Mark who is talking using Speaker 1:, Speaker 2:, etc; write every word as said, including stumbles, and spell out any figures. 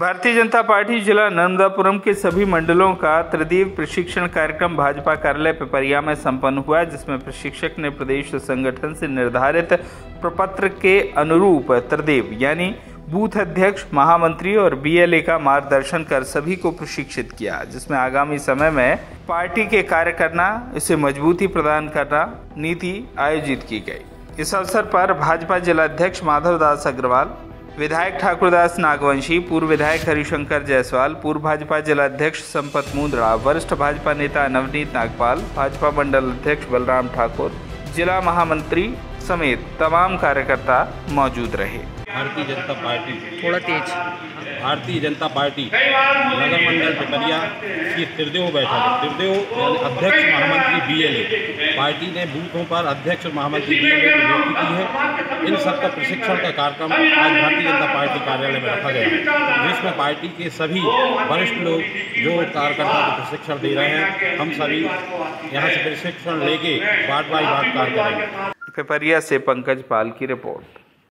Speaker 1: Bharatiya Janata party जिला नर्मदापुरम के सभी मंडलों का त्रिदिवसीय प्रशिक्षण कार्यक्रम भाजपा कार्यालय पिपरिया में संपन्न हुआ, जिसमें प्रशिक्षक ने प्रदेश संगठन से निर्धारित प्रपत्र के अनुरूप त्रिदेव यानी बूथ अध्यक्ष, महामंत्री और बीएलए का मार्गदर्शन कर सभी को प्रशिक्षित किया, जिसमें आगामी समय में पार्टी के कार्य करना, इसे मजबूती प्रदान करना नीति आयोजित की गई। इस अवसर पर भाजपा जिला अध्यक्ष माधव दास अग्रवाल, विधायक ठाकुरदास नागवंशी, पूर्व विधायक हरिशंकर जायसवाल, पूर्व भाजपा जिला अध्यक्ष संपत मुंद्रा, वरिष्ठ भाजपा नेता नवनीत नागपाल, भाजपा मंडल अध्यक्ष बलराम ठाकुर, जिला महामंत्री समेत तमाम कार्यकर्ता मौजूद रहे।
Speaker 2: भारतीय जनता पार्टी
Speaker 3: थोड़ा तेज
Speaker 2: भारतीय जनता पार्टी नगर मंडल पिपरिया की त्रिदेव बैठक त्रिदेव यानी अध्यक्ष, महामंत्री, बीएलए पार्टी ने बूथों पर अध्यक्ष और महामंत्री बीएलए की नियुक्ति की है। इन सबका प्रशिक्षण का कार्यक्रम आज भारतीय जनता पार्टी कार्यालय में रखा गया है, जिसमें पार्टी के सभी वरिष्ठ लोग जो कार्यकर्ता को प्रशिक्षण दे रहे हैं, हम सभी यहाँ से प्रशिक्षण लेके वार्ड बाई वार्ड कार्य करेंगे।
Speaker 1: पिपरिया से पंकज पाल की रिपोर्ट।